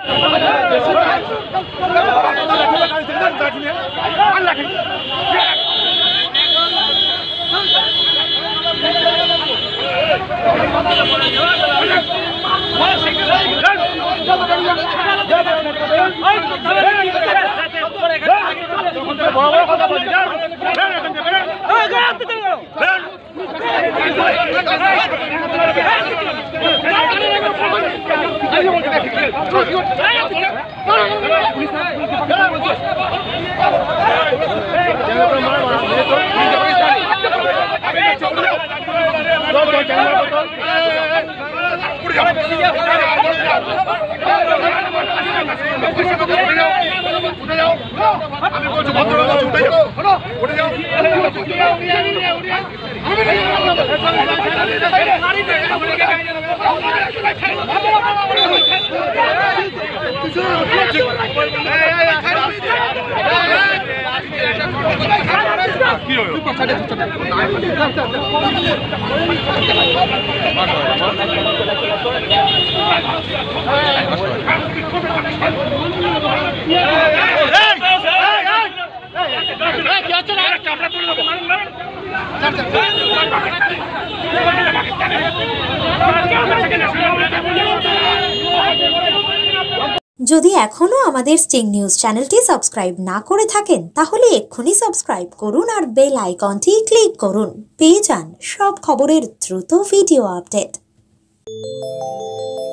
যদি এখনো আমাদের স্টিং নিউজ চ্যানেলটি সাবস্ক্রাইব না করে থাকেন তাহলে এক্ষুনি সাবস্ক্রাইব করুন আর বেল আইকনটি ক্লিক করুন, পেয়ে যান সব খবরের দ্রুত ভিডিও আপডেট।